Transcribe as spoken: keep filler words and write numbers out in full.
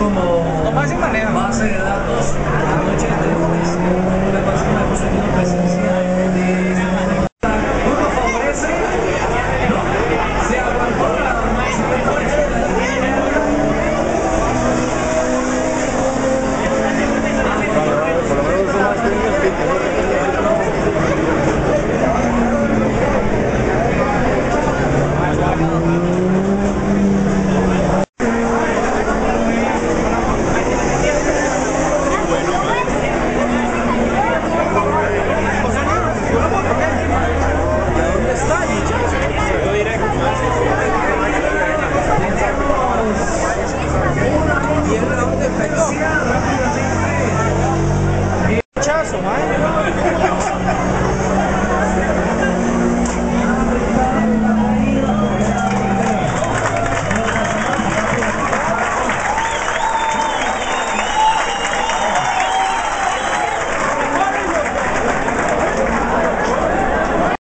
como Tomás y maneja. base de datos anoche de lunes. Me parece que hemos tenido presencia de uno favorece, no, se aguantó la superfuerza de la línea. Por lo menos son más niños que Y el round defensiva rápidamente. Chazo, mae.